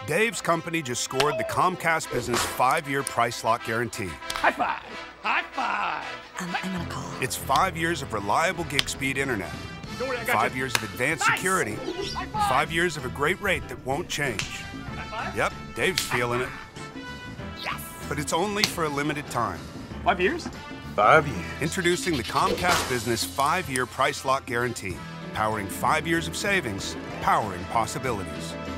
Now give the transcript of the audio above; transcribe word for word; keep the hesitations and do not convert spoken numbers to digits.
Dave's company just scored the Comcast Business five-year price lock guarantee. High five! High five! Um, I'm gonna call. It's five years of reliable gig speed internet, Don't worry, I got five you. years of advanced Nice. security, High five! five years of a great rate that won't change. High five? Yep, Dave's feeling it. Yes! But it's only for a limited time. Five years? Five years. Introducing the Comcast Business five-year price lock guarantee. Powering five years of savings, powering possibilities.